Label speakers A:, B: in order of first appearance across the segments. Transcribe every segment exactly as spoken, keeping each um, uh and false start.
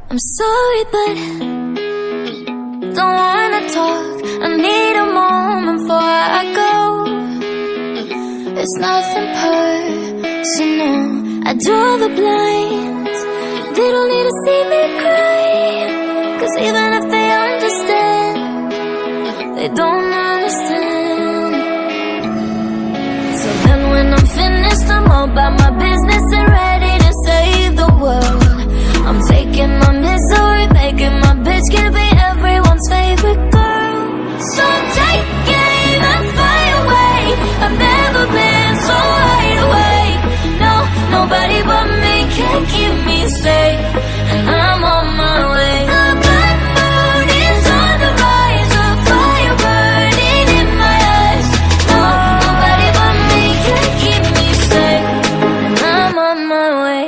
A: I'm sorry, but don't wanna talk. I need a moment before I go. It's nothing personal. I draw the blinds. They don't need to see me cry, 'cause even if they understand, they don't understand. So then when I'm finished, I'm all about my business and ready to save the world. I'm taking my misery, making my bitch can be everyone's favorite girl. So take aim and fly away. I've never been so wide awake. No, nobody but me can keep me safe, and I'm on my way. The blood moon is on the rise, a fire burning in my eyes. No, nobody but me can keep me safe, and I'm on my way.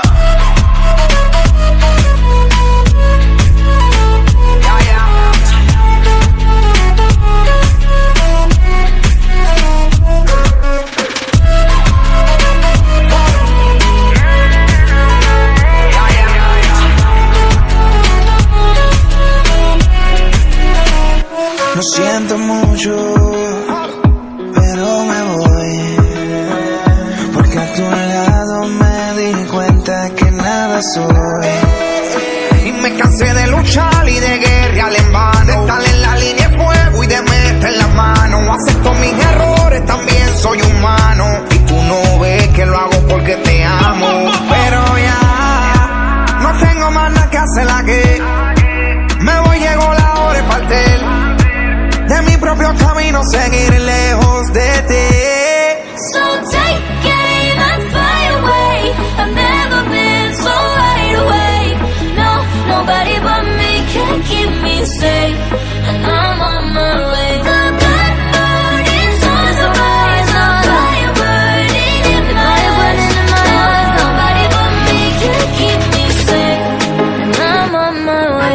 B: Lo siento mucho, pero me voy, porque a tu lado me di cuenta que nada soy. Y me cansé de luchar y de guerrear en vano, de estar en la línea de fuego y de meter la mano. Acepto mis errores, también soy humano, y tú no ves que lo hago porque te amo. Pero ya no tengo más nada que hacer aquí. Me voy, llegó la hora de partir de mi propio camino, seguir lejos de ti.
A: So take aim and fly away. I've never been so wide awake. No, nobody but me can keep me safe, and I'm on my way. The blood moon is on the rise, a fire burning in my eyes. Nobody but me can keep me safe, and I'm on my way.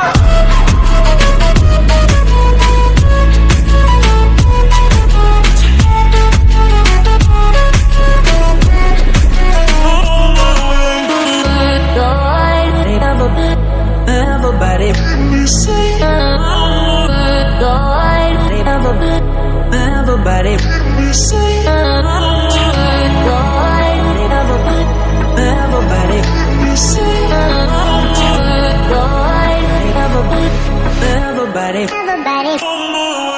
B: Everybody, everybody, everybody, everybody, everybody.